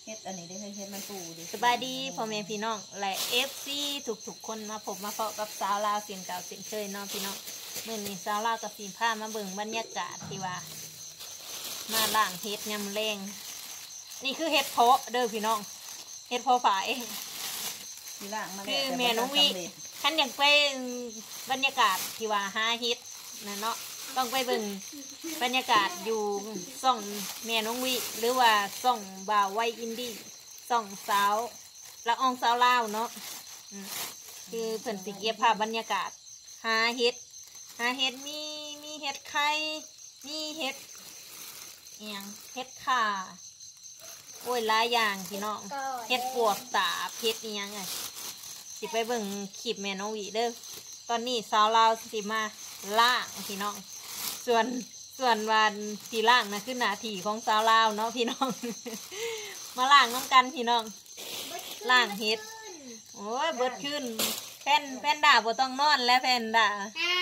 เฮ็ดอันนี้ได้เฮ็ดมันปูดิสบายดีพ่อแม่พี่น้องและFCทุกคนมาพบมาเพาะกับสาวลาวเสียงเก่าเสียงเคยน้องพี่น้องมื้อนี้สาวลาวกับสีผ้ามาเบิ่งบรรยากาศที่ว่ามาล่างเฮ็ดยำแรงนี่คือเฮ็ดเพาะเด้อพี่น้องเฮ็ดเพาะฝายคือแม่น้องวิคันอยากไปบรรยากาศที่ว่าหาเฮ็ดนะเนาะต้องไปเบิ่งบรรยากาศอยู่ซ่องแม่น้องวิหรือว่าซ่องบ่าวไวอินดี้ซ่องสาวละอองสาวลาวเนาะคือเพิ่นสิเก็บภาพบรรยากาศหาเฮ็ดมีเฮ็ดไข่มีเฮ็ดเอียงเฮ็ดข่าโอ้ยหลายอย่างพี่น้องเฮ็ดปวกตาเฮ็ดเอียงไงสิไปเบิ่งคลิปแม่น้องวิเด้อตอนนี้สาวลาวสิมาล่างพี่น้องส่วนวันที่ล่างนะคือหน้าที่ของสาวลาวเนาะพี่น้อง มาล่างน้ำกันพี่น้องล่างเฮ็ดโอ้ยเบิดขึ้นแฟนด่าบ่ต้องนอนแล้วแฟนด่า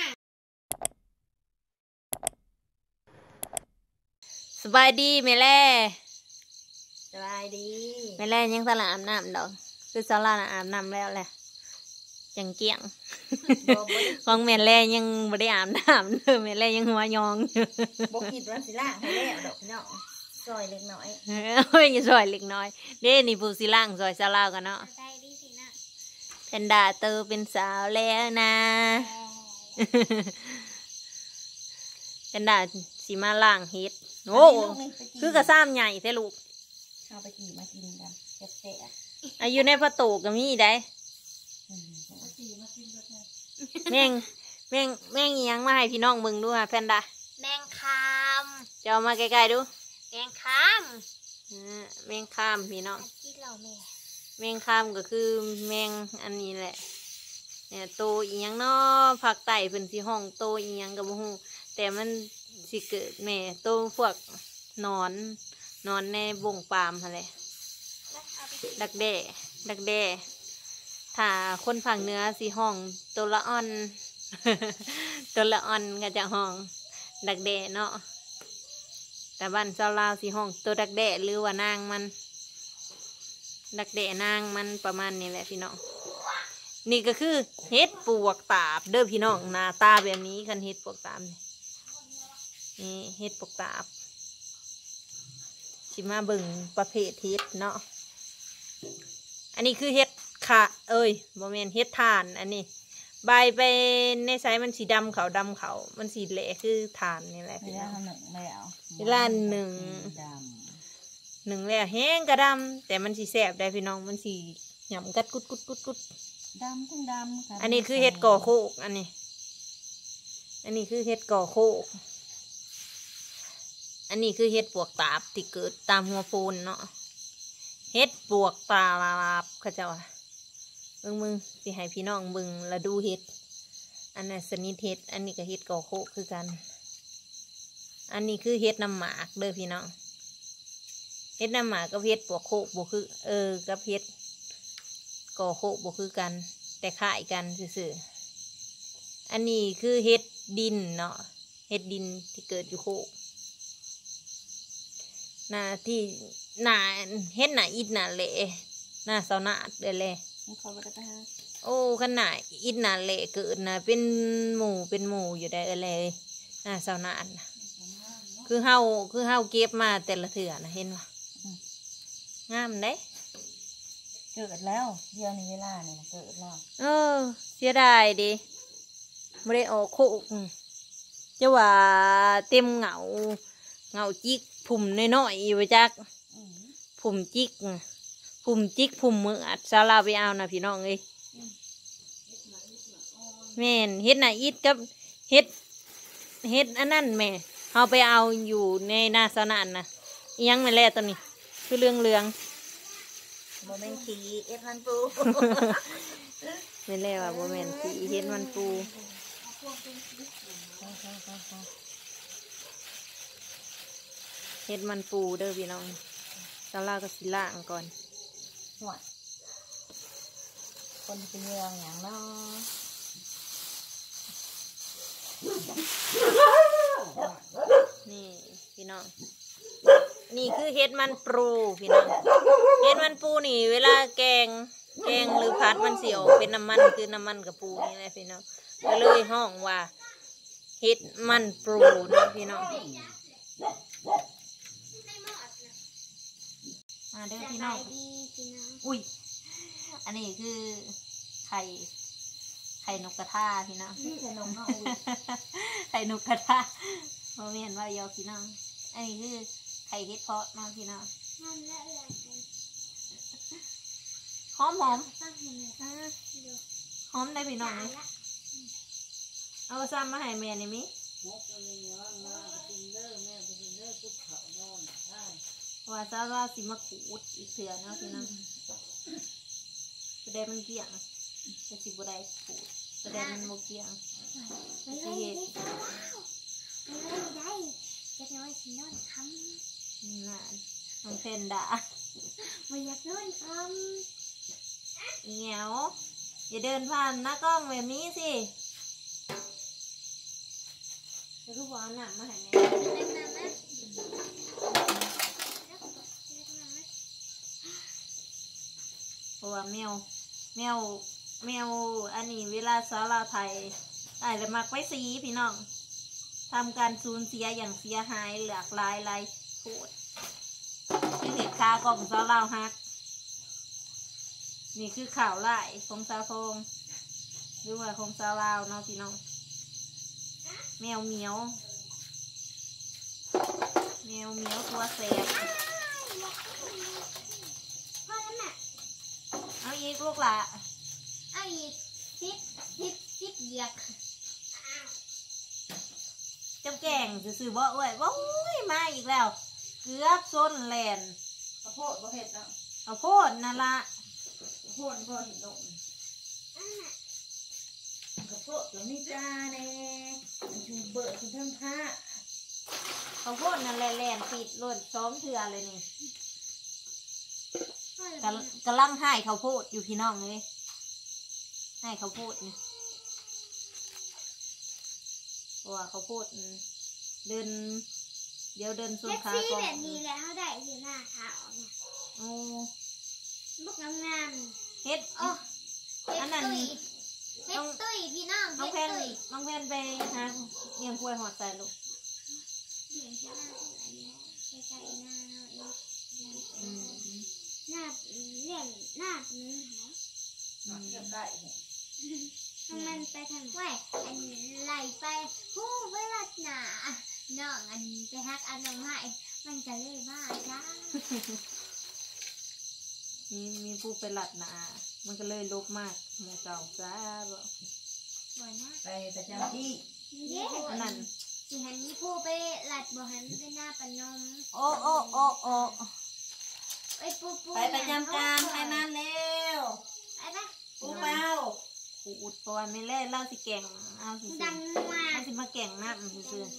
สบายดีแม่แล่สบายดีแม่แล่ยังสละอาบน้ำดอกคือสาวลาวอาบน้ำแล้วแหละจังเกี้ยงของแม่แล่ยังไม่ได้อาบน้ำเลยแม่แล่ยังหัวยองบกิดว่าสิล่างให้แล้วดอกเนาะซอยเล็กน้อยโอ้ยซอยเล็กน้อยเด้นี่ผู้สิล่างซอยสาวลาวกันเนาะแพนด้าเตอเป็นสาวแล้วนะแพนด้าสีมาล่างเฮ็ดโอ้คือกระซ้ำใหญ่แท้ลูกเอาไปกี่มากินกันแซ่บๆอายุในประตูก็มีได้แมงอีหยังมาให้พี่น้องมึงดูฮะแพนด้าแมงคามจะเอามาใกล้ๆดูแมงคามแมงคามพี่น้องที่เราแมงคามก็คือแมงอันนี้แหละเนี่ยโตอีหยังเนาะภาคใต้เป็นสีห้องโตอีหยังกับบ่ฮู้แต่มันสิเกิดแม่โตพวกนอนในวงปาล์มอะไรดักแด้ถ้าคนฝั่งเหนือสีห้องตัวละอ่อน ตัวละอ่อนก็จะห้องดักแด้เนาะแต่บ้านชาวลาวสีห้องตัวดักแด้หรือว่านางมันดักแด้นางมันประมาณนี้แหละพี่น้องนี่ก็คือเฮ็ดปวกตาบเด้อพี่น้องหน้าตาแบบนี้คันเฮ็ดปวกตาบนี่เฮ็ดปวกตาบสิมาเบิ่งประเภทเฮ็ดเนาะอันนี้คือเฮ็ดค่ะบ่แม่นเฮ็ดถ่านอันนี้ใบไปในสายมันสีดำเขามันสีเหละคือถ่านนี่แหละเวลาหนึ่งแล้วเวลาหนึ่งแล้วแห้งกระดำแต่มันสีแสบได้พี่น้องมันสีหย่ำกัดกุดดำทั้งดำอันนี้คือเฮ็ดก่อโคกอันนี้คือเฮ็ดก่อโคกอันนี้คือเฮ็ดปวกตาบที่เกิดตามหัวโพนเนาะเฮ็ดปวกตาบเขาเจ้ามึงสิให้พี่น้องมึงแล้วดูเฮ็ดอันนั้นสนิทเฮ็ดอันนี้ก็เฮ็ดก่อโคกคือกันอันนี้คือเฮ็ดน้ำหมากเด้อพี่น้องเฮ็ดน้ำหมากกับเฮ็ดปวกโคกบ่คือกับเฮ็ดก่อโคกบ่คือกันแต่คล้ายกันซื่อๆอันนี้คือเฮ็ดดินเนาะเฮ็ดดินที่เกิดอยู่โคกหน้าเฮ็ดหน้าอิฐหน้าเละหน้าเสาหน้าเด้อเลยโอ้ขนาดอิฐหนาเละเกิดนะเป็นหมู่อยู่ได้เลยสาวนาดคือเฮาเก็บมาแต่ละเถื่อนะเห็นว่างามเด้เกิดแล้วเดี๋ยวนี้เวลาเนี่ยเกิดแล้วเสียดายดิไม่ได้ออกโคกจะว่าเต็มเหงาจิกผุ่มน้อยๆอยู่จักผุ่มจิกผุ่มมืออัดซาลาไปเอานะพี่น้องเอ้ยแม่นเฮ็ดน่ะอิดกับเฮ็ดอันนั้นแม่เอาไปเอาอยู่ในหน้าสนานนะยังไม่แล่ตัวนี้คือเรื่องโมเมนต์ขี่เฮ็ดมันปูไม่แล่ว่าโมเมนต์ขี่เฮ็ดมันปูเฮ็ดมันปูเด้อพี่น้องซาลาก็สิล่างก่อนคนเป็นเรื่องอย่างเนาะนี่พี่น้องนี่คือเฮ็ดมันปูพี่น้องเป็นมันปูนี่เวลาแกงหรือผัดมันเสียวเป็นน้ำมันคือน้ำมันกับปูนี่แหละพี่น้องก็เลยห้องว่าเฮ็ดมันปูเนาะพี่น้องมาเด้อพี่น้องอุ้ยอันนี้คือไข่นกกระทาพี่น้องไข่นกกระทาโมเมนว่ายอพี่น้องอันนี้คือไข่เฮ็ดเพาะน้องพี่น้องหอมได้พี่น้องเลยเอาซ้ำมาให้แม่นี่มิว่าซาว่าสิมาขูดอีกเถื่อเนาะพี่น้องจะได้มันเกี่ยงจะสิบได้ขูดจะได้มันโมเกี่ยงจะเห็ดจะน้อยสินอนคำน่ะน้องเพนด่าไม่อยากนอนคเหี่ยวอย่าเดินผ่านหน้ากล้องแบบนี้สิจะรู้ว่าหนักมาให้แม่เพราะว่าแมวอันนี้เวลาสาวลาวไทยได้เลยมักไว้สีพี่น้องทำการสูญเสียอย่างเสียหายหลากหลายไรโทษคือเหตุการณ์ของสาวลาวฮักนี่คือข่าวไล่ของสาวทงหรือว่าของสาวลาวเนาะพี่น้องแมวเหมียวตัวแสบเอาอีกลูกละเอาอีกสิบเหยียบจำแกงสื่อๆบ่เอ้ยว้ายมาอีกแล้วเกือบส้นแลนข้าวโพดบ่เห็ดแล้วข้าวโพดนั่นละข้าวโพดบ่เห็ดดอกข้าวโพดแล้วนี่จ้าแน่ชูเบิร์ดคุณทั้งผ้าข้าวโพดนั่นแลนปิดรถซ้อมเถื่อเลยนี่กำลังให้ข้าวโพดอยู่พี่น้องเลยให้ข้าวโพดนี่ว่าข้าวโพดเดินส่วนขาก่อนแบบนี้แล้วเขาได้อยู่หน้าขาวเนี่ยโอ้บุกงามเฮ็ดอันนั้นเฮ็ดตุ้ยพี่น้องน้องแพนไปหาเลี้ยงกล้วยหอดใส่ลูกเลี้ยงที่หน้าอะไรเนี่ยใกล้ๆหน้าเราเองหน้าเลี้ยงหน้านี้เหรอเลี้ยงได้มันไปทางไหนอันไหลไปผู้ไว้รัดหนาน้องอันไปฮักอันน้องให้มันจะเล่บ้าจ้ามีผู้ไปหลัดหนามันก็เลยลบมากหมูเก่าจ้าบ่นะไปประจำที่นั่นสิหันนี้ผู้ไปหลัดบ่หันไปหน้าปนมโอ้ไปประจำการไปนั่นเร็วไปปะปูเปล่าปูดปอยไม่เล่นเล่าสิแก่งเอาสิดังมากเอาสิมาแก่งน้ำซื้อ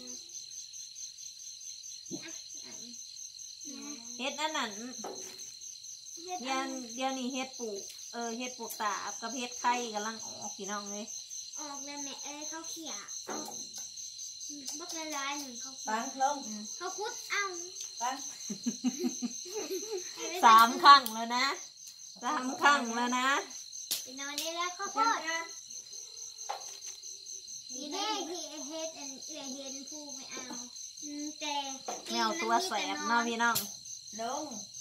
เฮ็ดอันนั้นเดี๋ยวนี้เฮ็ดปลูกเฮ็ดปลูกตากับเฮ็ดไข่กำลังออกพี่น้องเลยออกแล้วแม่เขาเขี่ยบักละลายหนึ่งเขาปังลงเขาคุดเอาปัง 3 ครั้งแล้วนะ3 ครั้งแล้วนะไปนอนได้แล้วข้าวโพดนี่ได้ที่เฮ็ดอันเฮ็ดผู้ไม่เอาแต่แมวตัวแสบเนาะพี่น้องลง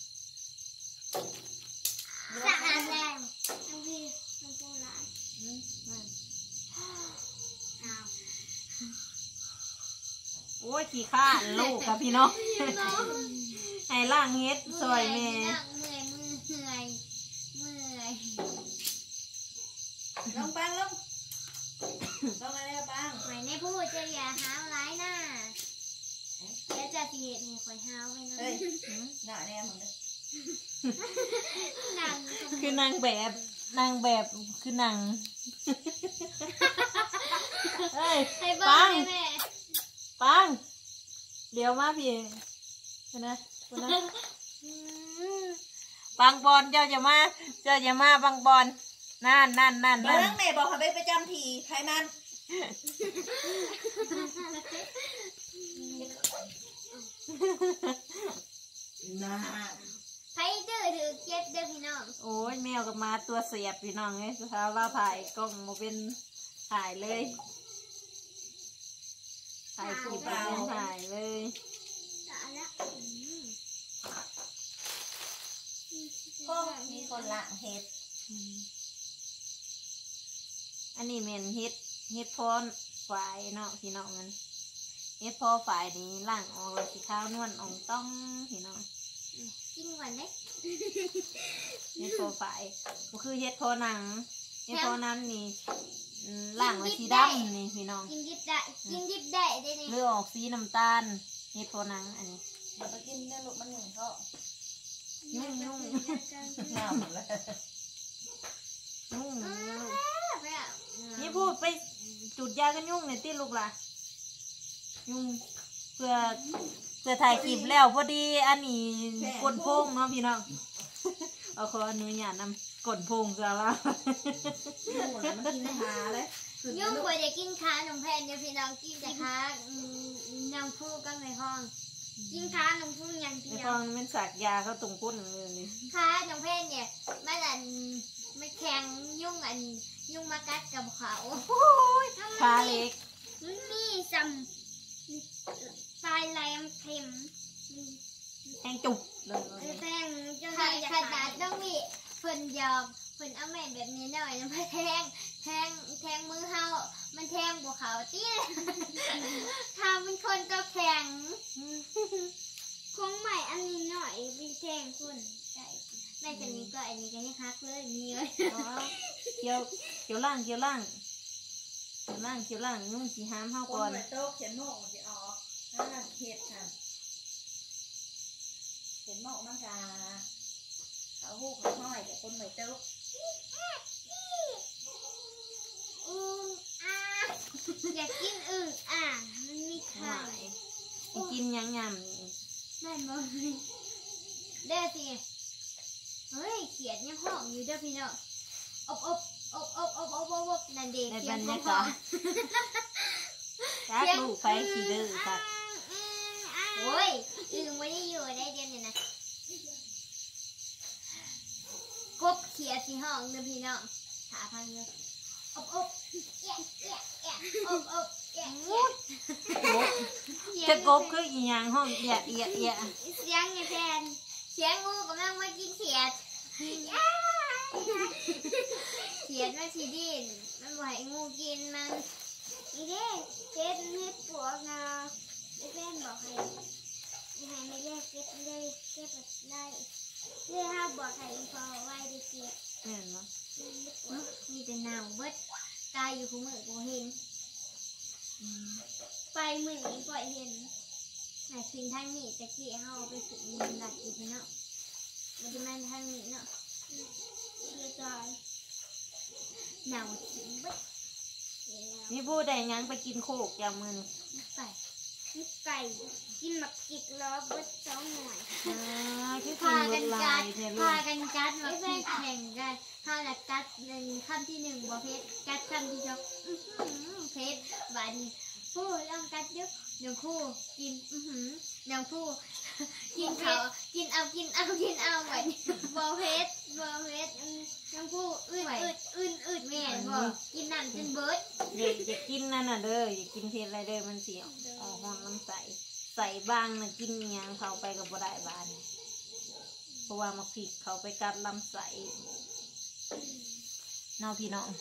สะอาดแล้วทั้งพี่ทั้งผู้ร้ายโอ้ยขี้ข้าลูกกับพี่น้องให้ล่างเฮ็ดสวยแม่เมื่อยลงปังลงมาแล้วปังไม่ได้พูดจะอย่าหาร้ายหน้าแล้วจะตีเหตุนี่คอยหาไปนะหน้าแนมของเด้คือนางแบบคือนางเฮ้ยปังเดี๋ยวมาพี่นะปังบอลเจ้าจะมาปังบอลนั่นเรื่องแม่บอกให้ไปประจำทีไทยนั่นน่าไผดื้อถือเก็บเด้อพี่น้องโอ้ยแมวกับมาตัวเสียบพี่น้องเลยสาวเราถ่ายกล้องมาเป็นถ่ายเลยถ่ายคลิปมาเป็นถ่ายเลยตายละก็มีคนละเห็ดอันนี้เมนเฮ็ดพอนฝ่ายเนาะพี่น้องมันเฮ็ดพอฝ่ายนี้ล่างออกเลยสีขาวนวลอ่องต้องพี่น้องกินก่อนเด้เฮ็ดพอฝ่ายก็คือเฮ็ดพอหนังเฮ็ดพอนั้นนี่ล่างเลยสีดำนี่พี่น้องกินดิบได้กินดิบได้ได้นี่เลือออกสีน้ำตาลเฮ็ดพอหนังอันนี้เดี๋ยวไปกินได้ลูกมันหนึ่งเขานุ่มหน้าหมดแล้วนุ่มนี่พูดไปจุดยากันยุ่งในอยที่ลูกล่ะยุ่งเพื่อถ่ายคลิปแล้วพอดีอันนี้กดโพงเนาะพี่น้องเอาขออนุญาตนำกดโพงซะแล้วหมูมันกินได้หาเลยคือยุ่งกว่าจะกินขาหนมแพนเดี๋ยวพี่น้องกินแต่ขาน้ำผู้ก็ในห้องกินขาหนมผู้ยังพี่ไอ้น้ฟออง งมันสักยาเขาตรงก้นเลยขาหนมแพนเนี่ยมันแข็งยุ่งยุ่งมากัดกับเขาโอ้ยขาเล็กมันมีซ้ำปลายแหลมเข็มแห้งจุกเลยแทงจนขนาดต้องมีเพิ่นยอมเพิ่นเอาแม่แบบนี้หน่อยนะมาแทงมือเฮามันแทงบวเขาตี้ทำเป็นคนตัวแข็งคงใหม่อันนี้หน่อยมีแทงคุณใช่แม่จะนี้ก็อันนี้ก็ยังฮักเลยมีเลยเกี่ยวล่างนุ่งสีห้ามเฮาคก่อน นเหมือนโต๊ะเขียนโม่จะออกนั่นเห็ดค่ะเขียนโม่มันจะเขาหูเขาห้อยแต่คนเหมือนโต๊ะอยากกินมันมีไข่กินยังยไม่บ่เด้อสิเฮ้ยเขียดยังห้องอยู่เด้อพี่เนาะอบนั่นเด็กำในเขีบยรดรห้ยาองกาศจักลูกไปขี่เด้อค่ะโอ้ยไม่ได้อยู่ได้เดือนนี่นะกบเขียดสิห้องเด้อพี่เนาะขาพังเลยอบแอะจะกบคืออีหยังห้องเอียเสียงไงแทนเสียงงูกำลังมากินเขียดเขียดมาชีดินมันไหวงูกินมันอีเด้เก็บเม็ดปวกนะไอ้แฟนบอกให้ไม่ได้เก็บเลยเก็บได้เลยห้าบอกให้พอไว้ได้เก็บแม่นบ่มีแต่หนาวเบิดตายอยู่คู่มือกูเห็นไปมือนี้ก็เห็นหายขึ้นทางนี้ตะกี้เฮาไปฝึกมีหลักอีกเนาะมันจะมาทางนี้เนาะเชื่อใจหนาวถึงเบิดมีผู้ใดยังไปกินโคกยามมือนี่ไก่กินหมักจิกล้อเบิดสองหน่วยคือกินเวลายเท่ลูพาก กันกัดหมักจิกแข่งกันข้าวหลักกัดหนึ่งคำที่หนึ่งบ่เพชรกัดคำที่สองเพชรวันนี้ผู้ลองกัดเยอะเดี๋ยวคู่กินเดี๋ยวคู่กินเขากินเอาวันนี้บ่เพชรน้องผู้อืดแม่บ่กินน้ำจนเบิดอย่ากินนั่นน่ะเด้ออย่ากินเผ็ดอะไรเด้อมันเสียออกห้องน้ำใส่บ้างน่ะกินอิหยังเข้าไปกับบ่ได้บานเพราะว่ามาผิดเขาไปกัดลำไส้เนาะพี่น้อง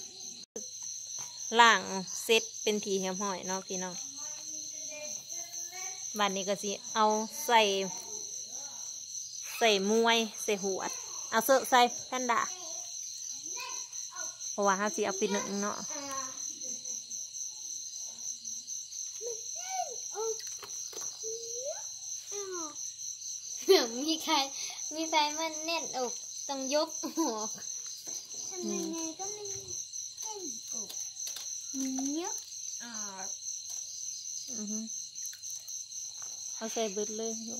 ล่างเซ็ตเป็นทีเหี่ยมห้อยเนาะพี่น้องบ้านนี้ก็สิเอาใส่มวยใส่หัวดเอาเสื้อใส่แพนด้าเพราะว่าเขาสิเอาไปหนึ่งเนาะมีไฟมันแน่นอกต้องยกหัวทำไมไงก็ไม่แน่นอกเนี้ยเอาใส่เบิดเลยลูก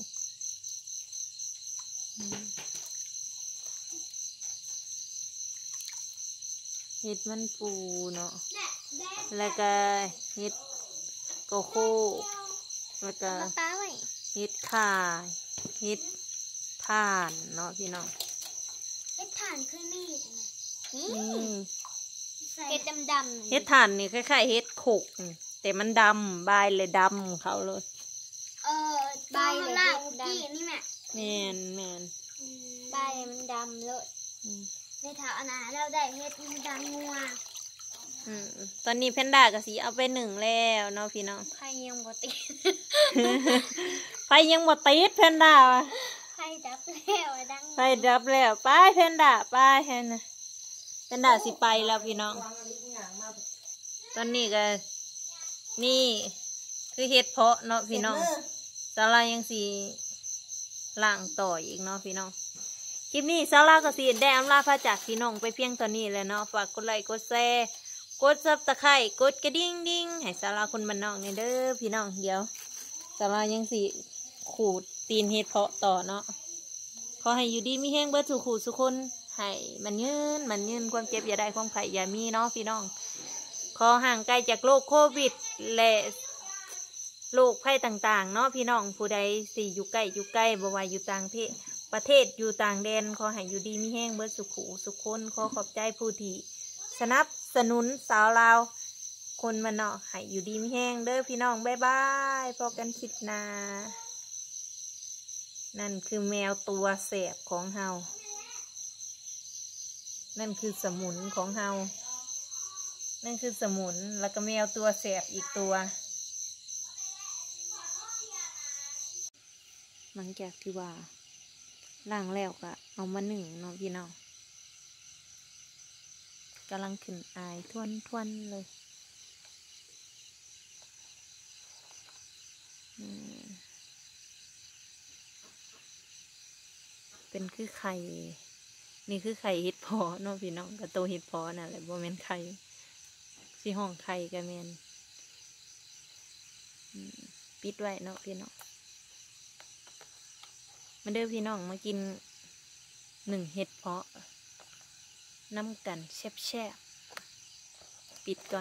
เห็ดมันปูเนาะแล้วก็เห็ดโกโก้แล้วก็ป้าไว้เห็ดข่าเห็ดไทถ่านเนาะพี่น้องเฮ็ดถ่านคือมีดอืมเฮ็ดดำๆเฮ็ดถ่านนี่คล้ายๆเฮ็ดขกแต่มันดำใบเลยดำเขาเลยใบมันลากกี้นี่แม่แมนใบมันดำเลยในแถวอนาเราได้เฮ็ดมันดำงัวตอนนี้แพนด้าก็สิเอาไป1แล้วเนาะพี่น้องไข่ยังบ่ติดไฟยังบ่ติดแพนด้าไข่ดับแล้วดังไฟดับแล้วไปแพนด้าไปแพนด้าสิไปแล้วพี่น้อง ตอนนี้ก็นี่คือเฮ็ดเพาะเนาะพี่น้องสารายังสีล่างต่ออีกเนาะพี่น้องคลิปนี้สาราก็สีได้อำลาพระจากพี่น้องไปเพียงตอนนี้เลยเนาะฝากกดไลค์กดแชร์กดซับตะไคร้กดกระดิ่งดิ้งให้สาราคนบ้านนอกเนี่ยเด้อพี่น้องเดี๋ยวสารายังสีขูดตีนเฮ็ดเพาะต่อเนาะขอให้อยู่ดีมีแห้งเบิดสุขูสุคนให้มันยืนความเจ็บอย่าได้ความไข่อย่ามีเนาะพี่น้องขอห่างไกลจากโรคโควิดและโรคภัยต่างๆเนาะพี่น้องผู้ใดสิอยู่ใกล้บ่ว่าอยู่ต่างประเทศอยู่ต่างแดนขอให้อยู่ดีมีแห้งเบิดสุขูสุคนขอขอบใจผู้ที่สนับสนุนสาวลาวคนมันเนาะให้อยู่ดีมีแห้งเด้อพี่น้องบ๊ายบายพบกันคลิปหน้านั่นคือแมวตัวแสบของเฮานั่นคือสมุนของเฮานั่นคือสมุนแล้วก็แมวตัวแสบอีกตัวหลังจากที่ว่าล้างแล้วก็เอามา1เนาะพี่น้องกำลังขึ้นอายทวนเลยเป็นคือไข่นี่คือไข่เห็ดพอเนาะพี่น้องกับโตเห็ดพอน่ะแหละบ่แม่นไข่สิห้องไข่ก็แม่นปิดไว้เนาะพี่น้องมาเด้อพี่น้องมากิน1เห็ดเพาะน้ำกันแซ่บๆปิดก่อน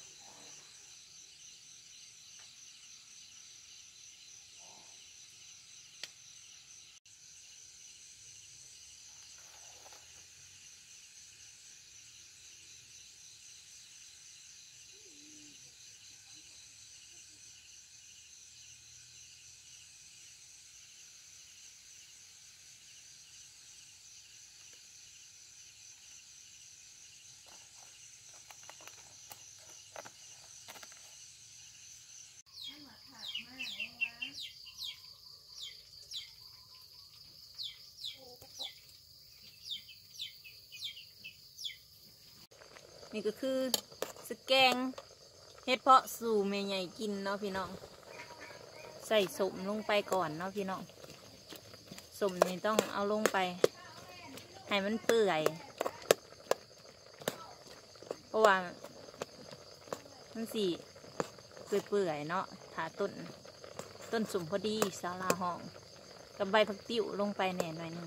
นี่ก็คือสแกงเฮ็ดเพาะสู่แม่ใหญ่กินเนาะพี่น้องใส่สมลงไปก่อนเนาะพี่น้องสมนี่ต้องเอาลงไปให้มันเปื่อยเพราะว่ามันสีเปื่อยเนาะถาต้นสมพอดีสาลาห้องกับใบผักติ๋วลงไปแหน่หน่อยนึง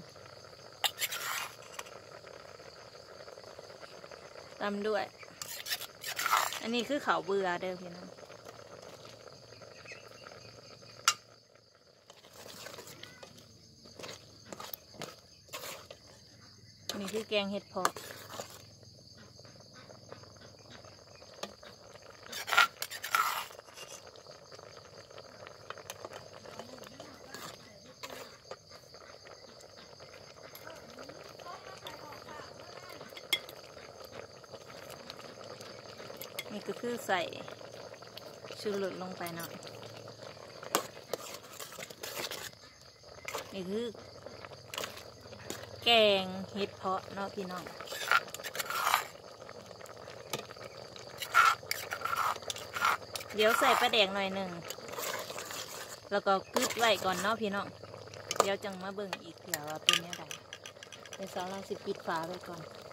ตามด้วย อันนี้คือเขาเบื่อเด้อพี่น้องอันนี้คือแกงเห็ดเพาะนี่ก็คือใส่ชูรสลงไปหน่อยนี่คือแกงเห็ดเพาะเนาะพี่น้องเดี๋ยวใส่ปลาแดกหน่อยหนึ่งแล้วก็กึดไว้ก่อนเนาะพี่น้องเดี๋ยวจังมาเบิ่งอีกเดี๋ยวว่าเป็นยังไงเดี๋ยวสาวเราสิปิดฝาไว้ก่อน